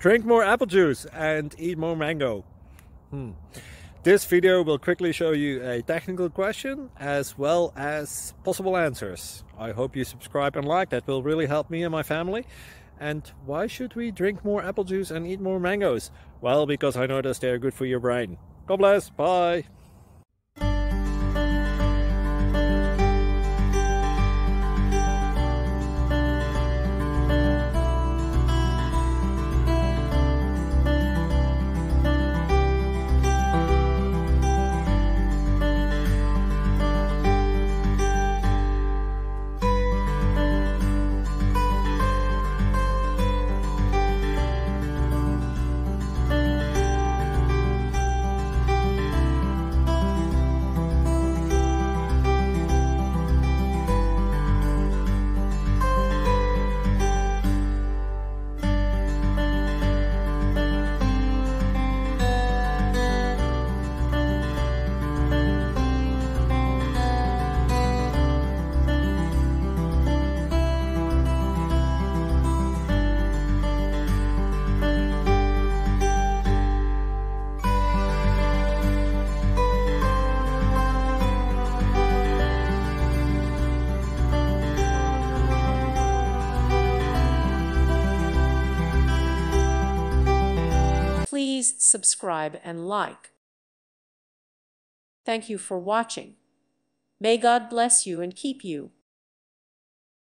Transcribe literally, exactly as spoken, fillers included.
Drink more apple juice and eat more mango. Hmm. This video will quickly show you a technical question as well as possible answers. I hope you subscribe and like, that will really help me and my family. And why should we drink more apple juice and eat more mangoes? Well, because I noticed they're good for your brain. God bless, bye! Please subscribe and like. Thank you for watching. May God bless you and keep you.